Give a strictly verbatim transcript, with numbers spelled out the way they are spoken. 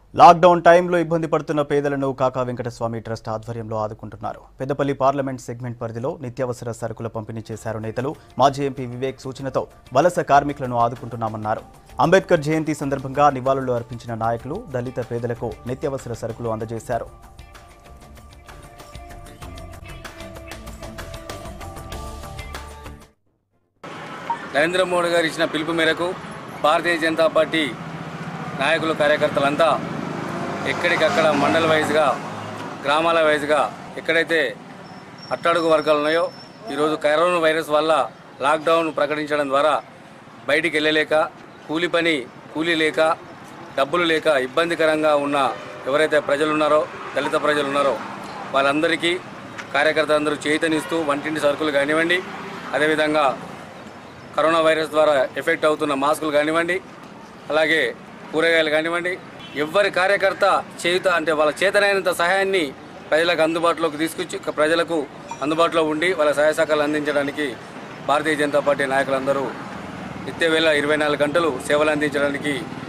Lockdown టైంలో ఇబ్బంది పడుతున్న పేదలను కాకా వెంకటస్వామి ట్రస్ట్ ఆధ్వర్యంలో ఆదుకుంటున్నారు. పెద్దపల్లి పార్లమెంట్ సెగ్మెంట్ పరిధిలో నిత్యావసర సరుకుల పంపిణీ చేశారు నేతలు. మాజీ ఎంపీ వివేక్ సూచనతో వలస కార్మికులను ఆదుకుంటున్నామన్నారు. అంబేద్కర్ జయంతి సందర్భంగా నివాళులు అర్పించిన నాయకులు దళిత పేదలకు నిత్యావసర సరుకులు అందజేశారు. నరేంద్ర మోడీ గారు ఇచ్చిన పిలుపు మేరకు భారతీయ జనతా పార్టీ నాయకులు కార్యకర్తలంతా ఎక్కడికక్కడ మండల వైజ్గా గ్రామాల వైజ్గా ఎక్కడైతే అట్టడుగు వర్గాలు ఉన్నాయో ఈరోజు కరోనా వైరస్ వల్ల లాక్డౌన్ ప్రకటించడం ద్వారా బయటికి వెళ్ళలేక కూలి పని కూలీ లేక డబ్బులు లేక ఇబ్బందికరంగా ఉన్న ఎవరైతే ప్రజలు ఉన్నారో దళిత ప్రజలు ఉన్నారో వాళ్ళందరికీ కార్యకర్తలందరూ చైతన్యస్తూ వంటింటి సరుకులు కానివ్వండి, అదేవిధంగా కరోనా వైరస్ ద్వారా ఎఫెక్ట్ అవుతున్న మాస్కులు కానివ్వండి, అలాగే కూరగాయలు కానివ్వండి, ఎవరి కార్యకర్త చేయుత అంటే వాళ్ళ చేతనైనంత సహాయాన్ని ప్రజలకు అందుబాటులోకి తీసుకొచ్చి ప్రజలకు అందుబాటులో ఉండి వాళ్ళ సహాయ సహకారాలు అందించడానికి భారతీయ జనతా పార్టీ నాయకులందరూ నిత్యవేళ ఇరవై నాలుగు గంటలు సేవలు అందించడానికి